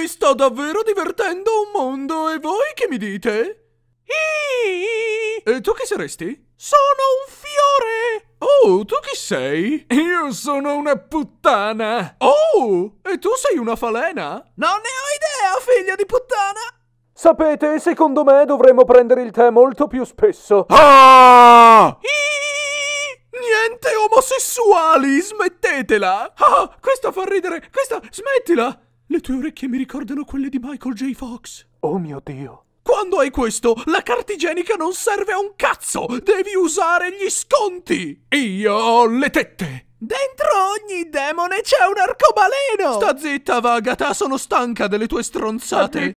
Mi sto davvero divertendo un mondo, e voi che mi dite? E tu chi saresti? Sono un fiore! Oh, tu chi sei? Io sono una puttana! Oh, e tu sei una falena? Non ne ho idea, figlio di puttana! Sapete, secondo me dovremmo prendere il tè molto più spesso. Ah! Niente omosessuali, smettetela! Ah, questa fa ridere, questa, smettila! Le tue orecchie mi ricordano quelle di Michael J. Fox. Oh mio Dio. Quando hai questo, la carta igienica non serve a un cazzo! Devi usare gli sconti! Io ho le tette! Dentro ogni demone c'è un arcobaleno! Sta zitta, Vagata, sono stanca delle tue stronzate!